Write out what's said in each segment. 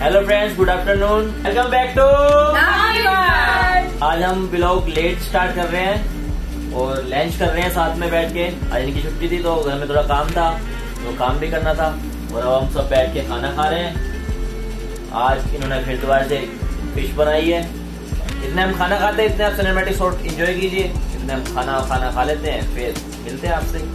Hello friends, good afternoon, welcome back to. आज हम blog let start कर रहे हैं और लंच कर रहे हैं साथ में बैठ के। आज इनकी छुट्टी थी तो घर में थोड़ा काम था, तो काम भी करना था और अब हम सब बैठ के खाना खा रहे हैं। आज इन्होंने फिर दोबारा से फिश बनाई है। इतने हम खाना खाते हैं, इतने आप सिनेमैटिक शॉट एंजॉय कीजिए। इतने हम खाना खा लेते हैं, फिर मिलते हैं आपसे।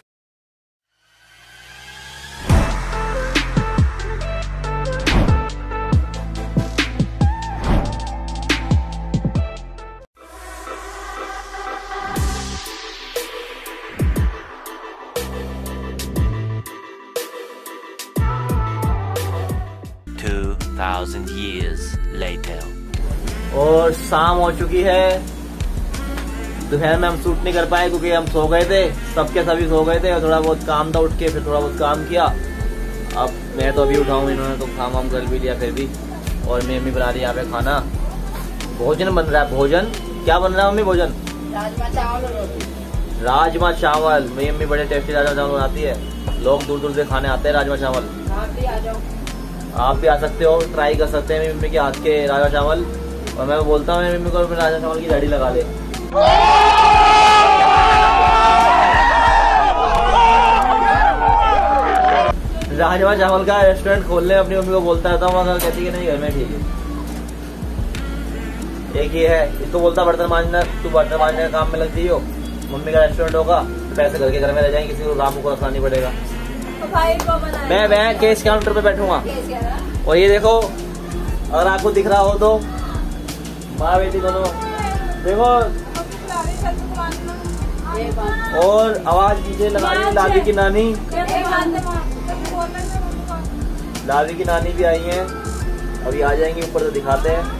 2000 years later. और शाम हो चुकी है। दोपहर में हम शूट नहीं कर पाए क्योंकि हम सो गए थे, सबके सभी सो गए थे और थोड़ा बहुत काम था, उठ के फिर थोड़ा बहुत काम किया। अब मैं तो अभी उठाऊँ, इन्होंने तो काम वाम कर भी लिया फिर भी। और मम्मी बना रही है यहाँ पे खाना, भोजन बन रहा है। भोजन क्या बन रहा है मम्मी? भोजन राजमा चावल और रोटी। राजमा चावल, मेरी मम्मी बड़े टेस्टी राजमा चावल बनाती है। लोग दूर दूर से खाने आते हैं राजमा चावल। आप भी आ सकते हो, ट्राई कर सकते हैं मेरी मम्मी के हाथ के राजमा चावल। और मैं बोलता हूँ मेरी मम्मी को राजमा चावल की रेडी लगा दे। राजमा चावल का रेस्टोरेंट खोलने अपनी मम्मी को बोलता रहता हूँ, मगर कहती कि नहीं घर में ठीक है। एक ही है, इसको बोलता बर्तन मांजना, तू बर्तन मांजने का काम में लगती हो। मम्मी का रेस्टोरेंट होगा, पैसे घर के घर में रह जाएंगे, किसी को रामू को रखना नहीं पड़ेगा। मैं केस काउंटर पे बैठूंगा। और ये देखो, अगर आपको दिख रहा हो तो माँ बेटी दोनों देखो। और आवाज कीजिए लगा रही लावी की नानी। लावी की नानी भी आई है, अभी आ जाएंगी, ऊपर से दिखाते हैं।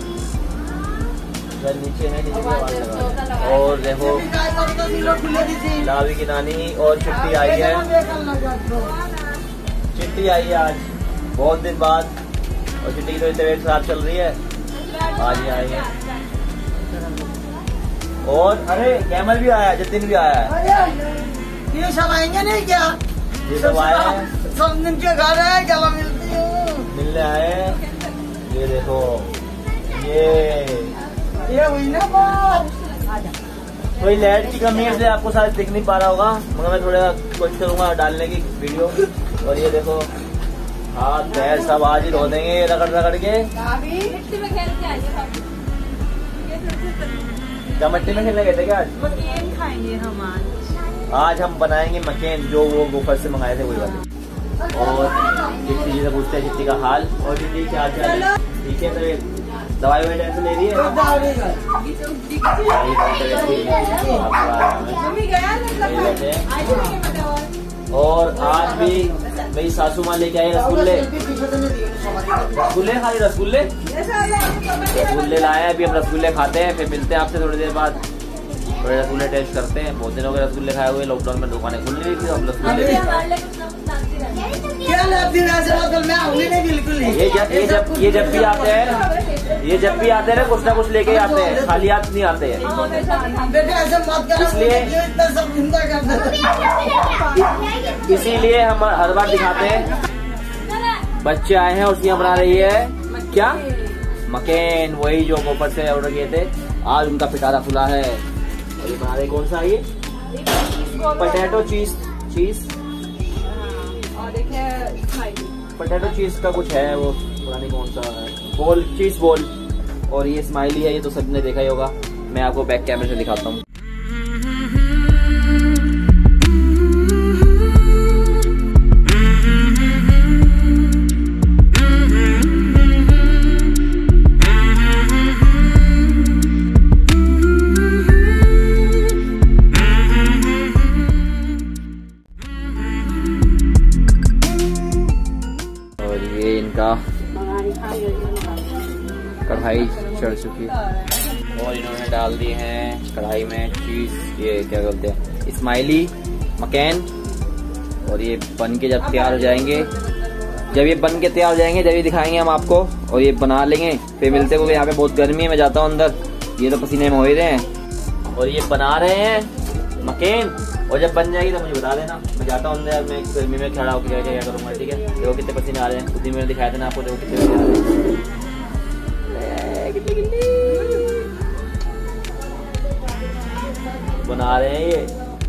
नीचे है, नीचे आवाज लगा। और देखो लावी की नानी और चिट्टी आई है। चिट्टी आई है आज बहुत दिन बाद, और चिट्टी की तो तबीयत खराब चल रही है, आज ही आई है। और अरे कैमल भी आया है, जतिन भी आया है। ये सब आएंगे नहीं क्या? ये सब आए हैं, सब दिन के घर है, क्या मिलती हूँ, मिलने आए हैं। ये देखो, ये हुई ना बात। कोई लाइट की कमी है, आपको शायद दिख नहीं पा रहा होगा, मगर मैं थोड़ा कोशिश करूंगा डालने की वीडियो। और ये देखो हाथ पैर सब आज ही धो देंगे रगड़ रगड़ के। मिट्टी में खेल के आइए। क्या मिट्टी में खेलने गए थे क्या आज? मकेन खाएंगे हम आज हम बनाएंगे मकेन, जो वो गोफर से मंगाए थे वही वाले। और चिट्टी से पूछते हैं चिट्टी का हाल। और चिट्टी क्या हाल है? ठीक है, तो दवाई वही टेंशन ले रही है। और आज भी मेरी सासू माँ लेके आई रसगुल्ले। रसगुल्ले खाली रसगुल्ले लाए। अभी हम रसगुल्ले खाते हैं, फिर मिलते हैं आपसे थोड़ी देर बाद। थोड़े रसगुल्ले टेस्ट करते हैं, बहुत दिनों के रसगुल्ले खाए हुए। लॉकडाउन में दुकानें खुल नहीं रही थी, हम रसगुल्ले ये जब भी आते हैं ना कुछ ना कुछ लेके आते हैं, खाली हाथ नहीं आते हैं। इसीलिए हम हर बार दिखाते हैं। बच्चे आए हैं और उसकी बना रही है क्या? मकेन, वही जो गोपर से ऑर्डर किए थे। आज उनका पिटारा खुला है। और ये बना रही कौन सा? ये पोटैटो चीज पोटैटो चीज का कुछ है, वो पता नहीं कौन सा है। बोल, चीज बोल। और ये स्माइली है, ये तो सबने देखा ही होगा। मैं आपको बैक कैमरे से दिखाता हूँ। कढ़ाई चढ़ चुकी है और इन्होंने डाल दी है कढ़ाई में चीज, ये क्या बोलते हैं, स्माइली मकेन। और ये बन के जब तैयार हो जाएंगे, जब ये दिखाएंगे हम आपको। और ये बना लेंगे, फिर मिलते हैं। यहाँ पे बहुत गर्मी है, मैं जाता हूँ अंदर, ये तो पसीने में हो ही रहे हैं। और ये बना रहे हैं मकेन। और जब बन जाएगी तो मुझे बता देना, मैं जाता हूँ अंदर, मैं गर्मी में खड़ा होकर क्या करूँगा, ठीक है। देखो कितने पसीने आ रहे हैं, उसी में दिखाया देना आपको, देखो कितने पसीने आ रहे हैं, बना रहे हैं ये।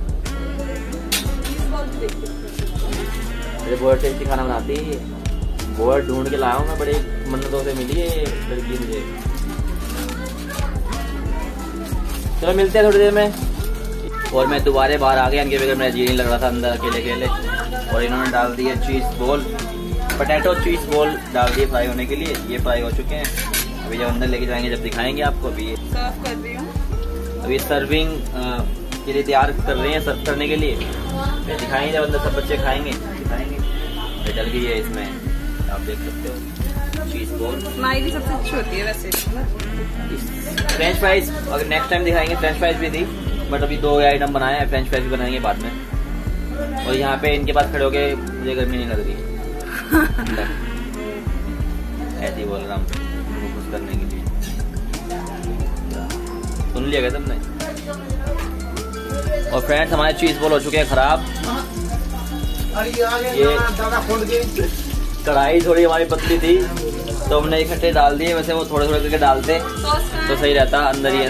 अरे बहुत टेस्टी खाना बनाती है ये, बहुत ढूंढ के लाया हूँ मैं, बड़े मन्नतों से मिली है ये लड़की मुझे। चलो मिलते हैं थोड़ी देर में। और मैं दोबारा बाहर आ गया, इनके बगैर मेरा जी नहीं लग रहा था अंदर अकेले अकेले। और इन्होंने डाल दिया cheese ball, potato cheese ball डाल दिए फ्राई होने के लिए। ये फ्राई हो चुके हैं, अभी जब अंदर लेके जाएंगे जब दिखाएंगे आपको। अभी ये सर्व कर रही हूँ, अभी सर्विंग के लिए तैयार कर रहे हैं, सर्व करने के लिए। फिर दिखाएंगे जब अंदर सब बच्चे खाएंगे, दिखाएंगे। ये डल गई है इसमें, आप देख सकते हो चीज़ बॉल। स्माइली सबसे अच्छी होती है वैसे। फ्रेंच फ्राइज अगर नेक्स्ट टाइम दिखाएंगे, फ्रेंच फ्राइज भी थी, बट अभी 2 आइटम बनाए हैं, फ्रेंच फ्राइज भी बनाएंगे बाद में। और यहाँ पे इनके पास खड़े होके मुझे गर्मी नहीं लग रही ऐसे ही बोल रहा हूँ उनको खुश करने के लिए। सुन लिया क्या तुमने? और फ्रेंड्स हमारे चीज बॉल हो चुके हैं खराब। ये कढ़ाई थोड़ी हमारी पतली थी तो हमने इकट्ठे डाल दिए, वैसे वो थोड़े थोड़े करके डालते तो सही रहता, अंदर ही है।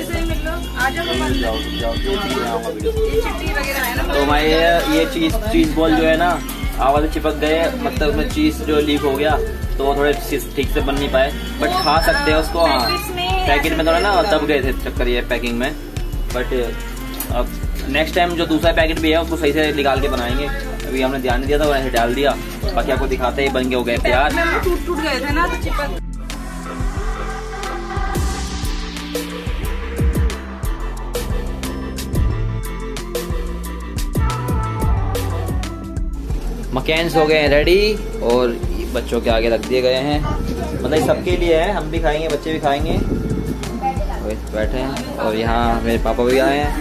तो हमारे ये चीज बॉल जो है ना आवाज चिपक गए, मतलब उसमें चीज जो लीक हो गया तो वो थोड़े ठीक से बन नहीं पाए, बट खा सकते हैं उसको। हाँ पैकेट में थोड़ा ना दब गए थे चक्कर ये पैकिंग में, बट अब नेक्स्ट टाइम जो दूसरा पैकेट भी है उसको सही से निकाल के बनाएंगे। अभी हमने ध्यान नहीं दिया था, वैसे डाल दिया। बाकी आपको दिखाते ही बन के हो गए तैयार। टूट गए थे ना तो चिपक। मकैन्स हो गए हैं रेडी और बच्चों के आगे रख दिए गए हैं, मतलब सबके लिए है, हम भी खाएंगे बच्चे भी खाएंगे। बैठे हैं और यहाँ मेरे पापा भी आए हैं।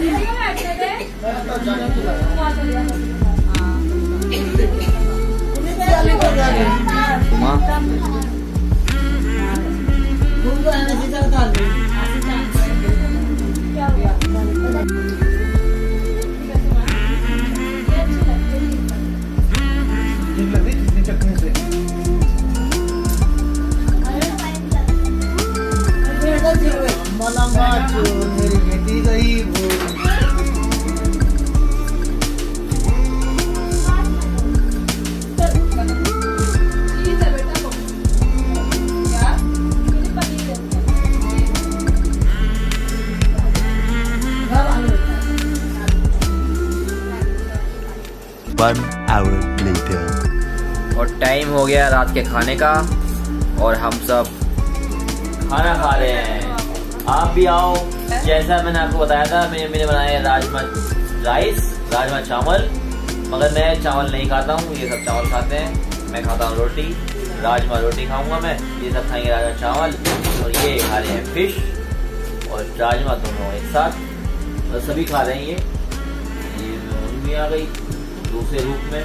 मेरी बेटी गई वो One hour later. और टाइम हो गया रात के खाने का और हम सब खाना खा रहे हैं। आप भी आओ। जैसा मैंने आपको बताया था, मैंने बनाया राजमा चावल, मगर मैं चावल नहीं खाता हूँ, ये सब चावल खाते हैं। मैं खाता हूँ रोटी, राजमा रोटी खाऊंगा मैं, ये सब खाएंगे राजमा चावल। और ये खा रहे हैं फिश और राजमा दोनों एक साथ, और सभी खा रहे हैं। ये भी आ गई दूसरे रूप में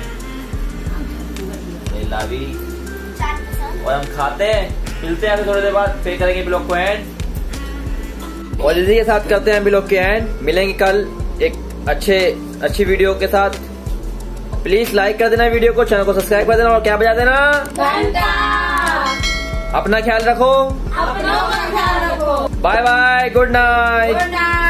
लावी, और हम खाते हैं। मिलते हैं थोड़ी देर बाद, फिर करेंगे ब्लॉग को एंड, और इसी के साथ करते हैं ब्लॉग के एंड। मिलेंगे कल एक अच्छी वीडियो के साथ। प्लीज लाइक कर देना वीडियो को, चैनल को सब्सक्राइब कर देना और क्या बजा देना घंटा। अपना ख्याल रखो, बाय बाय, गुड नाइट।